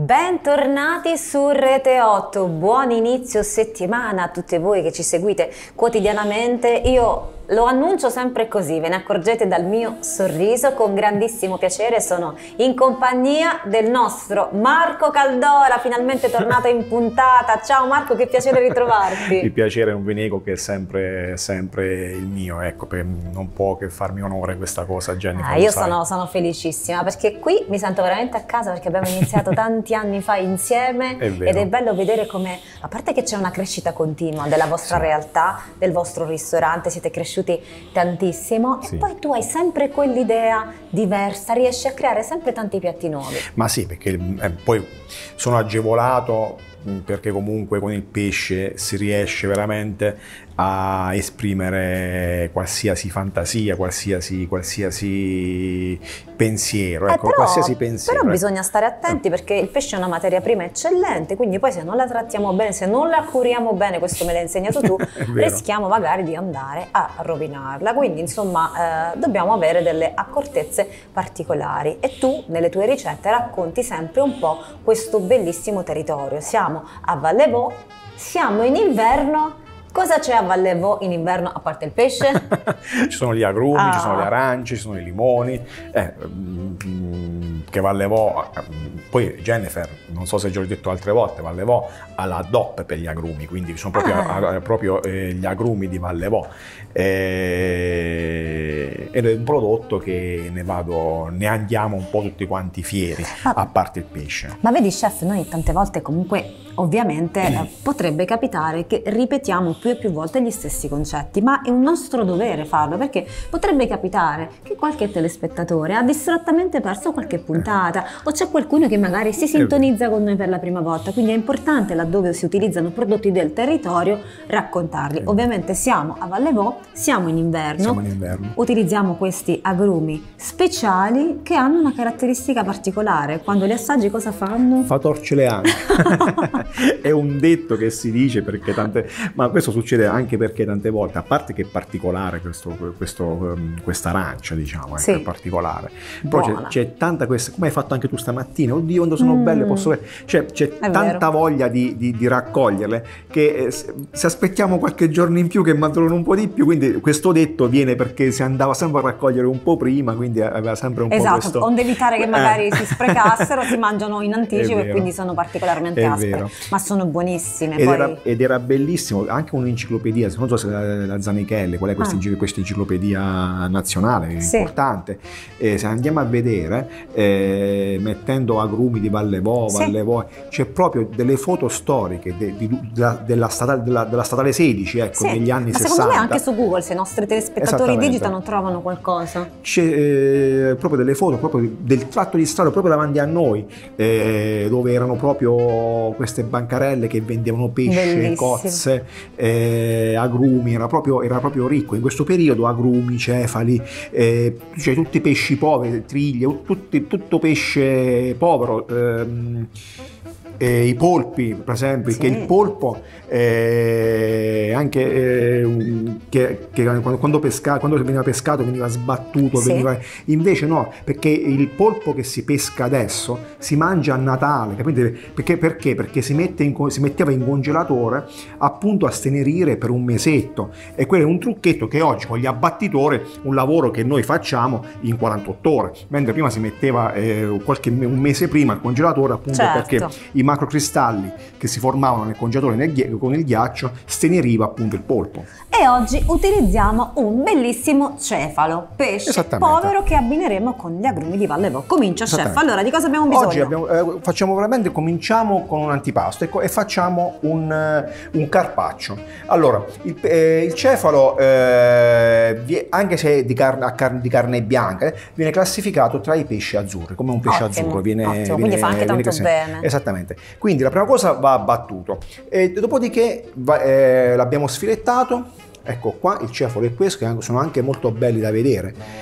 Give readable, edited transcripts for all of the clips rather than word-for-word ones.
Bentornati su Rete 8, buon inizio settimana a tutti voi che ci seguite quotidianamente. Io lo annuncio sempre così, ve ne accorgete dal mio sorriso, con grandissimo piacere sono in compagnia del nostro Marco Caldora, finalmente tornato in puntata. Ciao Marco, che piacere ritrovarti. Il piacere non vi nego che è sempre il mio, ecco, non può che farmi onore questa cosa, Jennifer. Io sono felicissima perché qui mi sento veramente a casa, perché abbiamo iniziato tanti anni fa insieme ed è bello vedere come, a parte che c'è una crescita continua della vostra realtà, del vostro ristorante, siete cresciuti tantissimo e poi tu hai sempre quell'idea diversa, riesci a creare sempre tanti piatti nuovi. Ma sì, perché poi sono agevolato perché comunque con il pesce si riesce veramente a esprimere qualsiasi fantasia, qualsiasi pensiero, ecco, qualsiasi pensiero. Però bisogna stare attenti perché il pesce è una materia prima eccellente, quindi poi se non la trattiamo bene, se non la curiamo bene, questo me l'hai insegnato tu, rischiamo magari di andare a rovinarla. Quindi insomma dobbiamo avere delle accortezze particolari e tu nelle tue ricette racconti sempre un po' questo bellissimo territorio. Siamo a Valle Vaux, siamo in inverno. Cosa c'è a Valle Vaux in inverno a parte il pesce? Ci sono gli agrumi, ci sono le arance, ci sono i limoni, che Valle Vaux, poi Jennifer, non so se già l'ho detto altre volte, Valle Vaux ha la DOP per gli agrumi, quindi sono proprio gli agrumi di Valle Vaux, ed è un prodotto che ne andiamo un po' tutti quanti fieri, a parte il pesce. Ma vedi chef, noi tante volte comunque ovviamente potrebbe capitare che ripetiamo più e più volte gli stessi concetti, ma è un nostro dovere farlo, perché potrebbe capitare che qualche telespettatore ha distrattamente perso qualche puntata o c'è qualcuno che magari si sintonizza con noi per la prima volta, quindi è importante, laddove si utilizzano prodotti del territorio, raccontarli. Ovviamente siamo a Valle Vaux, siamo in inverno, utilizziamo questi agrumi speciali che hanno una caratteristica particolare. Quando li assaggi cosa fanno? Fa torcere anche. È un detto che si dice, perché ma questo succede anche perché tante volte, a parte che è particolare questa arancia, diciamo, è particolare, però c'è tanta questa, come hai fatto anche tu stamattina, oddio quando sono belle, posso vedere, c'è tanta voglia di raccoglierle, che se aspettiamo qualche giorno in più che maturano un po' di più, quindi questo detto viene perché si andava sempre a raccogliere un po' prima, quindi aveva sempre un po' questo... onde evitare che magari si sprecassero, si mangiano in anticipo e quindi sono particolarmente aspre, ma sono buonissime. Ed era bellissimo, anche un'enciclopedia, non so se la Zanichelli, qual è questa enciclopedia nazionale, importante, se andiamo a vedere, mettendo agrumi di Valle Vaux, c'è proprio delle foto storiche della statale 16, ecco, negli anni 60. Secondo me anche su Google, se i nostri telespettatori digitano, trovano qualcosa. C'è proprio delle foto proprio del tratto di strada proprio davanti a noi, dove erano proprio queste bancarelle che vendevano pesce, cozze, agrumi, era proprio ricco in questo periodo, agrumi, cefali, cioè tutti pesci poveri, triglie, tutto pesce povero, i polpi per esempio, che il polpo quando veniva pescato veniva sbattuto, invece no, perché il polpo che si pesca adesso si mangia a Natale, capite? Perché si metteva in congelatore appunto a stenerire per un mesetto, e quello è un trucchetto che oggi con gli abbattitori, un lavoro che noi facciamo in 48 ore, mentre prima si metteva un mese prima al congelatore, appunto perché i macrocristalli che si formavano nel congelatore con il ghiaccio steneriva appunto il polpo. E oggi utilizziamo un bellissimo cefalo, pesce povero, che abbineremo con gli agrumi di Valle Vaux. Comincia chef, allora di cosa abbiamo bisogno? Oggi cominciamo con un antipasto, ecco, e facciamo un carpaccio. Allora, il cefalo, anche se è di carne bianca, viene classificato tra i pesci azzurri, come un pesce azzurro. Quindi fa anche tanto bene. Esattamente. Quindi la prima cosa va abbattuto, e dopodiché l'abbiamo sfilettato. Ecco qua il cefalo e questo, che sono anche molto belli da vedere.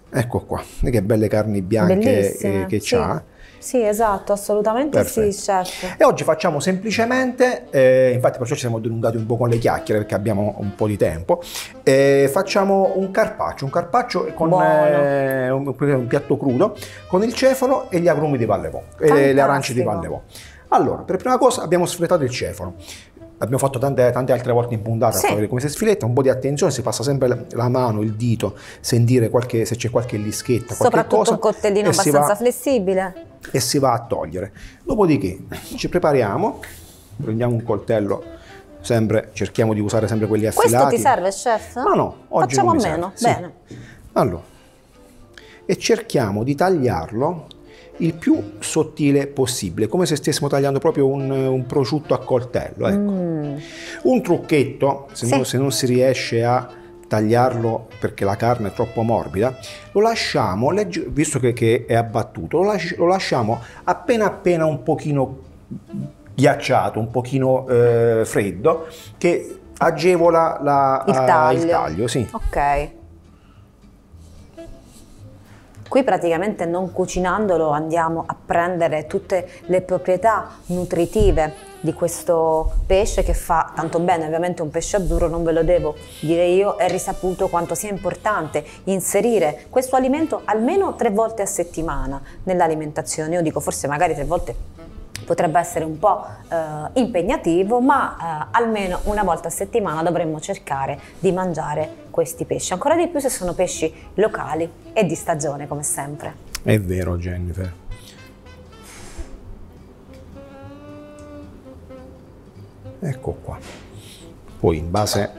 Ecco qua, che belle carni bianche che sì. c'ha. Sì, esatto, assolutamente. Perfetto. Sì, chef. E oggi facciamo semplicemente, infatti perciò ci siamo dilungati un po' con le chiacchiere perché abbiamo un po' di tempo, facciamo un carpaccio con un piatto crudo con il cefalo e gli agrumi di Vallevò, e le arance di Vallevò. Allora, per prima cosa abbiamo sfrettato il cefalo. Abbiamo fatto tante altre volte in puntata a vedere come si sfiletta, un po' di attenzione, si passa sempre la mano, il dito, sentire se c'è qualche lischetta, soprattutto qualche cosa. Un coltellino abbastanza flessibile. E si va a togliere. Dopodiché ci prepariamo, prendiamo un coltello, sempre cerchiamo di usare sempre quelli affilati. Questo ti serve, chef? Ma no, oggi facciamo non a meno. Serve. Bene. Sì. Allora, e cerchiamo di tagliarlo il più sottile possibile, come se stessimo tagliando proprio un prosciutto a coltello. Ecco. Un trucchetto, se non si riesce a tagliarlo perché la carne è troppo morbida, lo lasciamo, visto che è abbattuto, lo lasciamo appena un pochino ghiacciato, un pochino freddo, che agevola il taglio. Sì. Ok. Qui praticamente non cucinandolo andiamo a prendere tutte le proprietà nutritive di questo pesce che fa tanto bene. Ovviamente un pesce azzurro, non ve lo devo dire io, è risaputo quanto sia importante inserire questo alimento almeno 3 volte a settimana nell'alimentazione. Io dico forse magari 3 volte potrebbe essere un po' impegnativo, ma almeno una volta a settimana dovremmo cercare di mangiare questi pesci, ancora di più se sono pesci locali e di stagione, come sempre. È vero, Jennifer. Ecco qua. Poi in base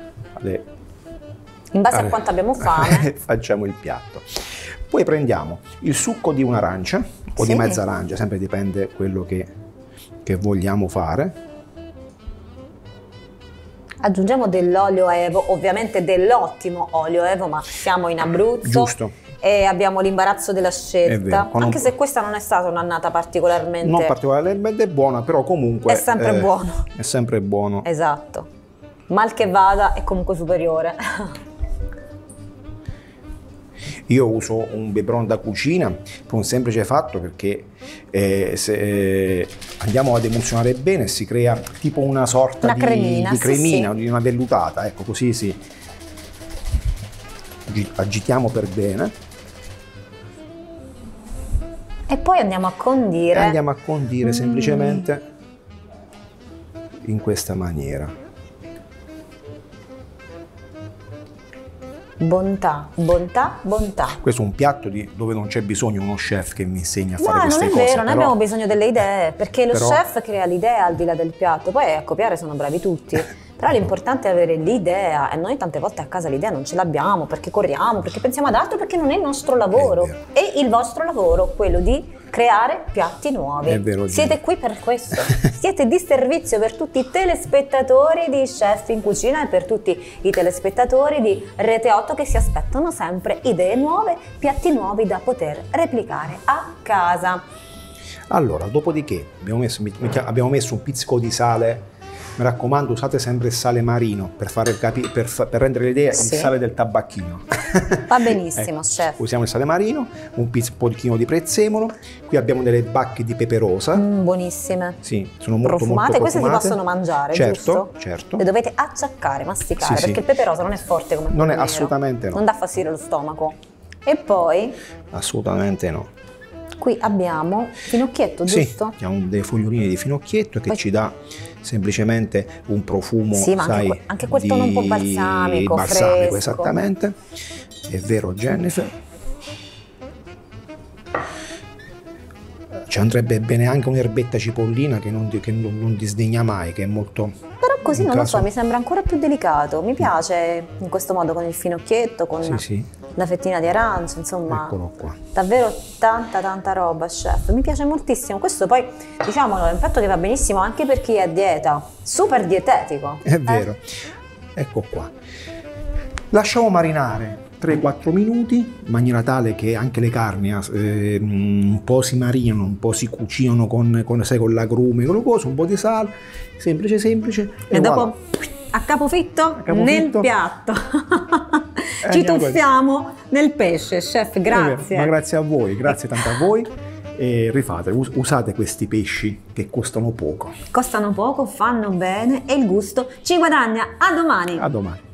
a quanto abbiamo fame facciamo il piatto. Poi prendiamo il succo di un'arancia o di mezza arancia, sempre dipende quello che vogliamo fare. Aggiungiamo dell'olio Evo, ovviamente dell'ottimo olio Evo, ma siamo in Abruzzo. Giusto. E abbiamo l'imbarazzo della scelta, vero, anche se questa non è stata un'annata particolarmente... Non particolarmente buona, però comunque... È sempre buono. È sempre buono. Esatto. Mal che vada è comunque superiore. Io uso un biberon da cucina per un semplice fatto, perché se andiamo ad emulsionare bene si crea tipo una sorta di cremina, di una vellutata, ecco, così si agitiamo per bene. E poi andiamo a condire. Semplicemente in questa maniera. Bontà, bontà, bontà. Questo è un piatto dove non c'è bisogno uno chef che mi insegni a fare queste cose. No, non è vero, noi abbiamo bisogno delle idee, perché lo chef crea l'idea al di là del piatto, poi a copiare sono bravi tutti. Però l'importante è avere l'idea, e noi tante volte a casa l'idea non ce l'abbiamo, perché corriamo, perché pensiamo ad altro, perché non è il nostro lavoro. E il vostro lavoro, quello di creare piatti nuovi. È vero, siete qui per questo. Siete di servizio per tutti i telespettatori di Chef in Cucina e per tutti i telespettatori di Rete 8 che si aspettano sempre idee nuove, piatti nuovi da poter replicare a casa. Allora, dopodiché abbiamo messo un pizzico di sale. Mi raccomando, usate sempre il sale marino per rendere l'idea il sale del tabacchino. Va benissimo, ecco, chef. Usiamo il sale marino, un pochino di prezzemolo. Qui abbiamo delle bacche di peperosa. Buonissime. Sì, sono molto profumate. Molto queste profumate. si possono mangiare, certo, giusto? Certo. Le dovete acciaccare, masticare, perché il peperosa non è forte come non è nero. assolutamente no. Non dà fastidio allo stomaco. E poi? Assolutamente no. Qui abbiamo finocchietto, giusto? Sì, abbiamo dei foglioline di finocchietto che ci dà semplicemente un profumo, ma sai, anche quel tono un po' balsamico, fresco. Esattamente. È vero, Jennifer. Ci andrebbe bene anche un'erbetta cipollina che non disdegna mai, che è molto... Però così non lo so, mi sembra ancora più delicato. Mi piace in questo modo con il finocchietto, con la fettina di arancia, insomma. Eccolo qua. Davvero tanta roba, chef. Mi piace moltissimo. Questo poi, diciamolo, è un piatto che va benissimo anche per chi è a dieta. Super dietetico. È vero. Ecco qua. Lasciamo marinare 3-4 minuti in maniera tale che anche le carni un po' si marinano, un po' si cucinano con l'agrume, con lo coso, un po' di sale, semplice e dopo a capofitto, capofitto. nel piatto. Ci Andiamo tuffiamo nel pesce, chef, grazie. Ma grazie a voi, grazie tanto a voi. E rifate, usate questi pesci che costano poco. Costano poco, fanno bene e il gusto ci guadagna. A domani! A domani.